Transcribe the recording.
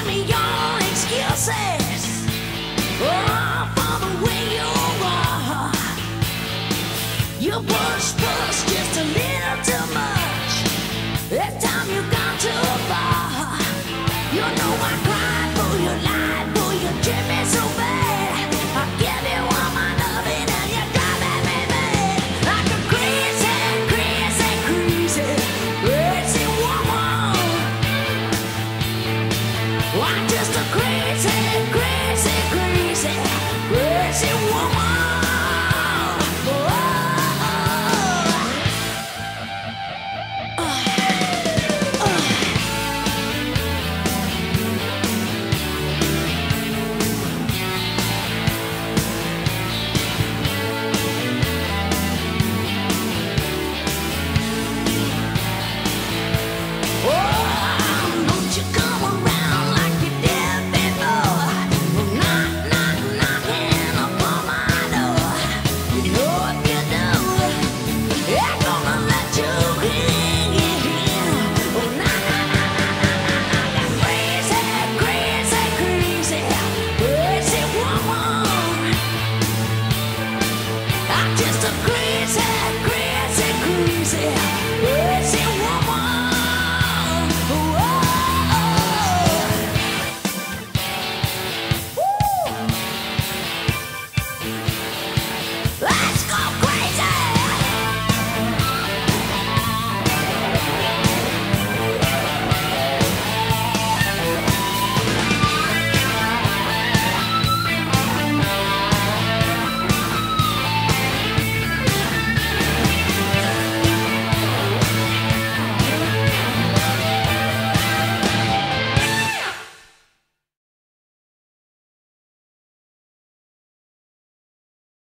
me your excuses. Oh, for the way you are. You push just a little too much. It's time you gone too far. You know I cried for you, lied for you, treat me so bad. I give you all my loving and you're driving me mad. Like a crazy, crazy, crazy, crazy woman. I'm just a crazy, crazy